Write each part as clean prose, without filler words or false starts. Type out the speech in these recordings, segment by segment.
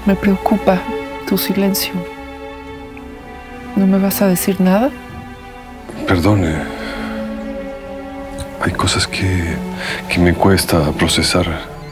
Me preocupa tu silencio. ¿No me vas a decir nada? Perdone. Hay cosas que me cuesta procesar.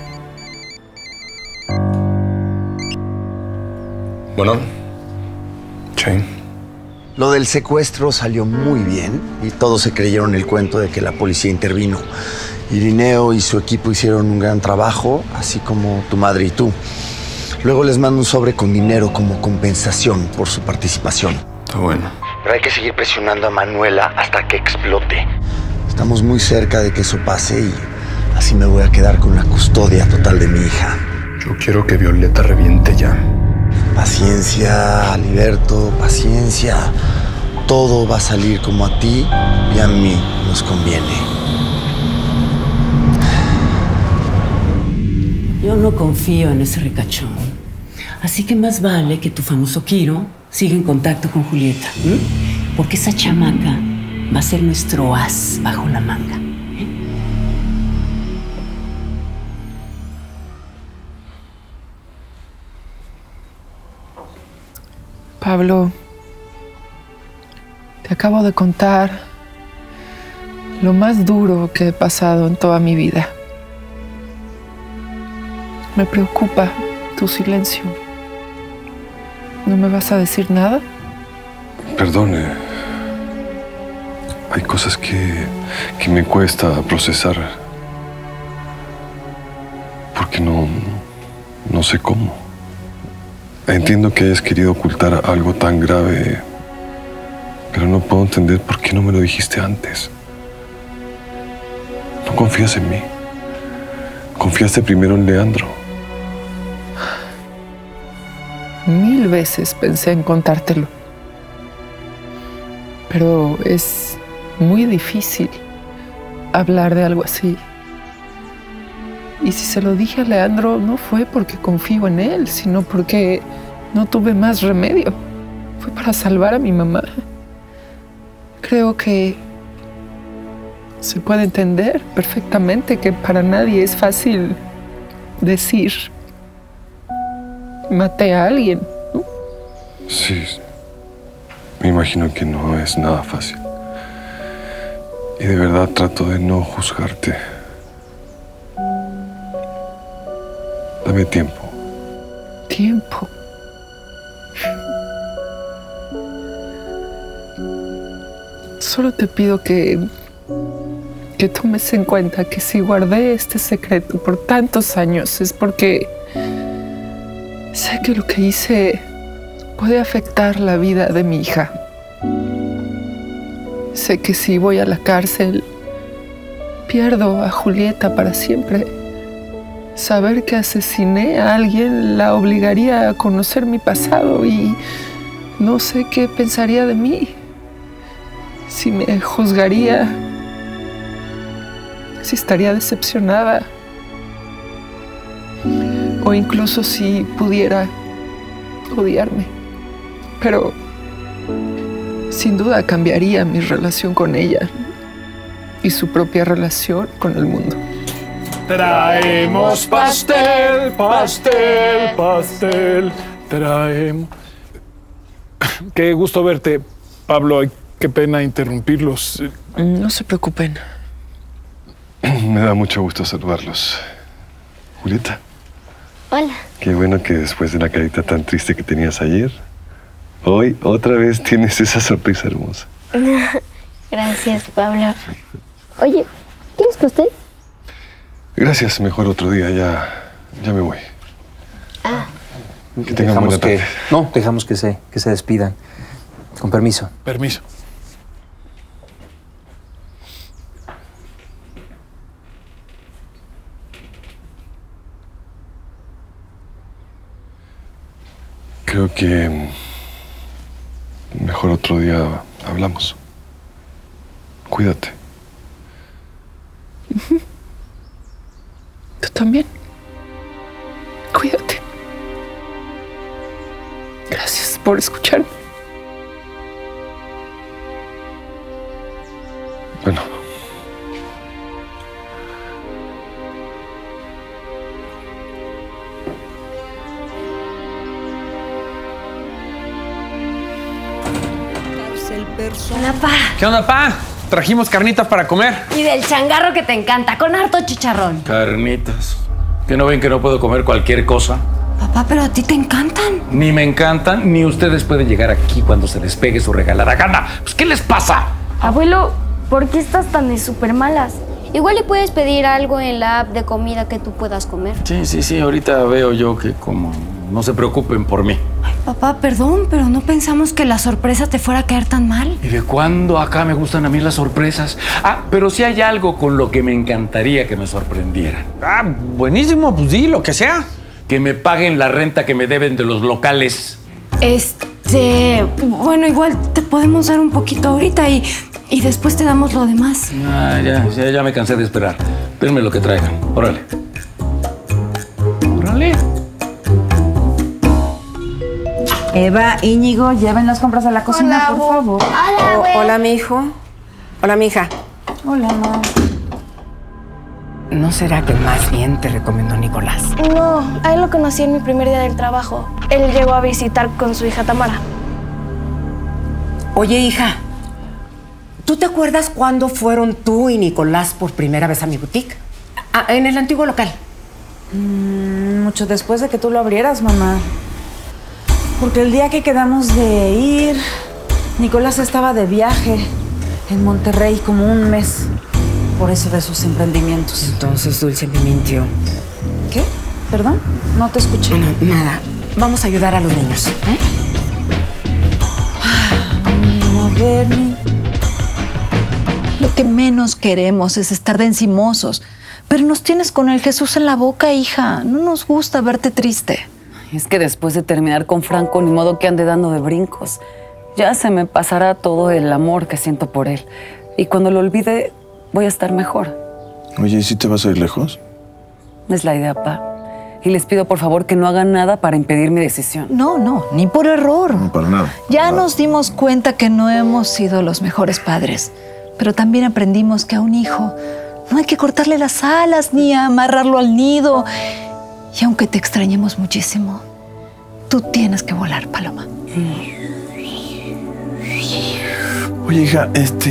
Bueno. Sí. Lo del secuestro salió muy bien y todos se creyeron el cuento de que la policía intervino. Irineo y su equipo hicieron un gran trabajo, así como tu madre y tú. Luego les mando un sobre con dinero como compensación por su participación. Está bueno. Pero hay que seguir presionando a Manuela hasta que explote. Estamos muy cerca de que eso pase y así me voy a quedar con la custodia total de mi hija. Yo quiero que Violeta reviente ya. Paciencia, Aliberto, paciencia. Todo va a salir como a ti y a mí nos conviene. Yo no confío en ese ricachón. Así que más vale que tu famoso Kiro siga en contacto con Julieta. Porque esa chamaca va a ser nuestro as bajo la manga. Pablo, te acabo de contar lo más duro que he pasado en toda mi vida. Me preocupa tu silencio. ¿No me vas a decir nada? Perdone. Hay cosas que me cuesta procesar. Porque no sé cómo. Entiendo que hayas querido ocultar algo tan grave, pero no puedo entender por qué no me lo dijiste antes. No confías en mí. Confiaste primero en Leandro. 1000 veces pensé en contártelo. Pero es muy difícil hablar de algo así. Y si se lo dije a Leandro, no fue porque confío en él, sino porque no tuve más remedio. Fue para salvar a mi mamá. Creo que se puede entender perfectamente que para nadie es fácil decir maté a alguien, ¿no? Sí, me imagino que no es nada fácil. Y de verdad trato de no juzgarte. Dame tiempo. Tiempo. Solo te pido que tomes en cuenta que si guardé este secreto por tantos años es porque sé que lo que hice puede afectar la vida de mi hija. Sé que si voy a la cárcel, pierdo a Julieta para siempre. Saber que asesiné a alguien la obligaría a conocer mi pasado y no sé qué pensaría de mí. Si me juzgaría, si estaría decepcionada o incluso si pudiera odiarme. Pero sin duda cambiaría mi relación con ella y su propia relación con el mundo. Traemos pastel, pastel, pastel. Traemos. Qué gusto verte, Pablo. Ay, qué pena interrumpirlos. No se preocupen. Me da mucho gusto saludarlos. Julieta. Hola. Qué bueno que después de la carita tan triste que tenías ayer, hoy otra vez tienes esa sonrisa hermosa. Gracias, Pablo. Oye, ¿quieres pastel? Gracias, mejor otro día, ya me voy. Ah. Que tengan buena tarde. No, dejamos que se despidan. Con permiso. Permiso. Creo que mejor otro día hablamos. Cuídate. Tú también. Cuídate. Gracias por escucharme. Bueno. Hola, pa. ¿Qué onda, pa? Trajimos carnitas para comer. Y del changarro que te encanta, con harto chicharrón. Carnitas. ¿Que no ven que no puedo comer cualquier cosa? Papá, pero a ti te encantan. Ni me encantan, ni ustedes pueden llegar aquí cuando se les pegue su regalada gana. Pues, ¿qué les pasa? Abuelo, ¿por qué estás tan de súper malas? Igual le puedes pedir algo en la app de comida que tú puedas comer. Sí, ahorita veo yo que como... No se preocupen por mí. Ay, papá, perdón, pero no pensamos que la sorpresa te fuera a caer tan mal. ¿Y de cuándo acá me gustan a mí las sorpresas? Ah, pero sí hay algo con lo que me encantaría que me sorprendieran. Ah, buenísimo, pues sí, lo que sea. Que me paguen la renta que me deben de los locales. Bueno, igual te podemos dar un poquito ahorita y después te damos lo demás. Ah, ya me cansé de esperar. Denme lo que traigan. Órale. Órale. Eva, Íñigo, lleven las compras a la cocina, por favor. Hola, güey. Hola, mi hijo. Hola, mi hija. Hola, mamá. ¿No será que más bien te recomendó Nicolás? No, a él lo conocí en mi primer día del trabajo. Él llegó a visitar con su hija Tamara. Oye, hija, ¿tú te acuerdas cuándo fueron tú y Nicolás por primera vez a mi boutique? En el antiguo local. Mucho después de que tú lo abrieras, mamá. Porque el día que quedamos de ir, Nicolás estaba de viaje en Monterrey como un mes. Por eso de sus emprendimientos. Entonces Dulce me mintió. ¿Qué? ¿Perdón? No te escuché. Bueno, nada. Vamos a ayudar a los niños, ¿eh? A ver, Lo que menos queremos es estar de encimosos. Pero nos tienes con el Jesús en la boca, hija. No nos gusta verte triste. Es que después de terminar con Franco, ni modo que ande dando de brincos. Ya se me pasará todo el amor que siento por él. Y cuando lo olvide, voy a estar mejor. Oye, ¿y si te vas a ir lejos? Es la idea, pa. Y les pido, por favor, que no hagan nada para impedir mi decisión. No, ni por error. No, para nada. Ya nos dimos cuenta que no hemos sido los mejores padres. Pero también aprendimos que a un hijo no hay que cortarle las alas ni amarrarlo al nido. Y aunque te extrañemos muchísimo, tú tienes que volar, Paloma. Oye, hija,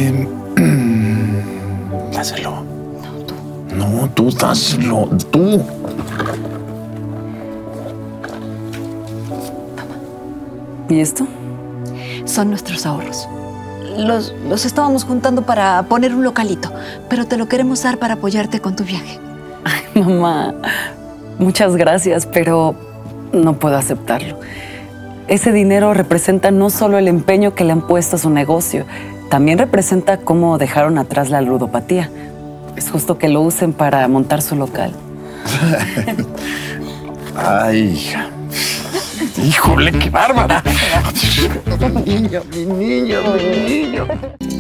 dáselo. No, tú. No, tú dáselo, tú. ¿Y esto? Son nuestros ahorros. Los estábamos juntando para poner un localito, pero te lo queremos dar para apoyarte con tu viaje. Ay, mamá, muchas gracias, pero no puedo aceptarlo. Ese dinero representa no solo el empeño que le han puesto a su negocio, también representa cómo dejaron atrás la ludopatía. Es justo que lo usen para montar su local. Ay, hija. Híjole, qué bárbara. Mi niño, mi niño, mi niño.